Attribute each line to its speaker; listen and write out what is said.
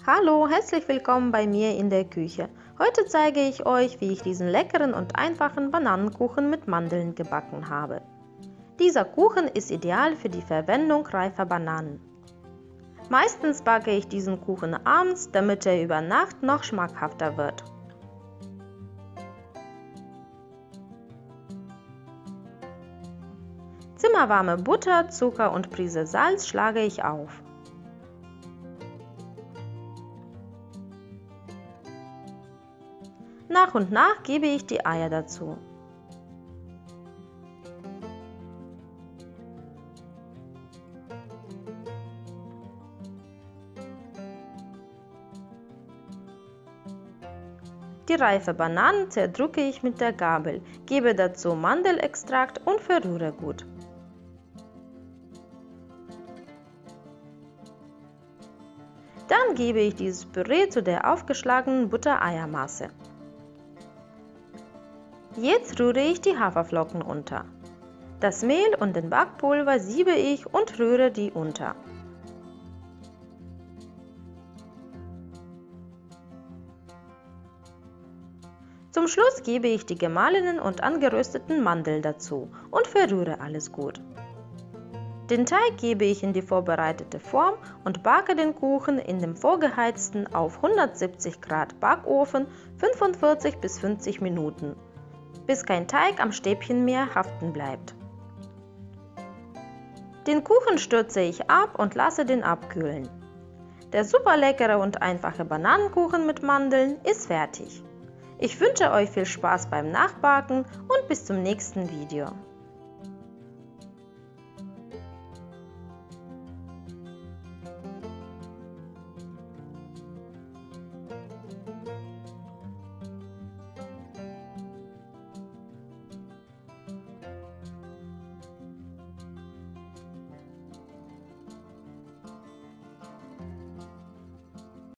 Speaker 1: Hallo, herzlich willkommen bei mir in der Küche. Heute zeige ich euch, wie ich diesen leckeren und einfachen Bananenkuchen mit Mandeln gebacken habe. Dieser Kuchen ist ideal für die Verwendung reifer Bananen. Meistens backe ich diesen Kuchen abends, damit er über Nacht noch schmackhafter wird. Zimmerwarme Butter, Zucker und Prise Salz schlage ich auf. Nach und nach gebe ich die Eier dazu. Die reife Bananen zerdrücke ich mit der Gabel, gebe dazu Mandelextrakt und verrühre gut. Dann gebe ich dieses Püree zu der aufgeschlagenen Butter-Eiermasse. Jetzt rühre ich die Haferflocken unter. Das Mehl und den Backpulver siebe ich und rühre die unter. Zum Schluss gebe ich die gemahlenen und angerösteten Mandeln dazu und verrühre alles gut. Den Teig gebe ich in die vorbereitete Form und backe den Kuchen in dem vorgeheizten auf 170 Grad Backofen 45 bis 50 Minuten, bis kein Teig am Stäbchen mehr haften bleibt. Den Kuchen stürze ich ab und lasse den abkühlen. Der super leckere und einfache Bananenkuchen mit Mandeln ist fertig. Ich wünsche euch viel Spaß beim Nachbacken und bis zum nächsten Video.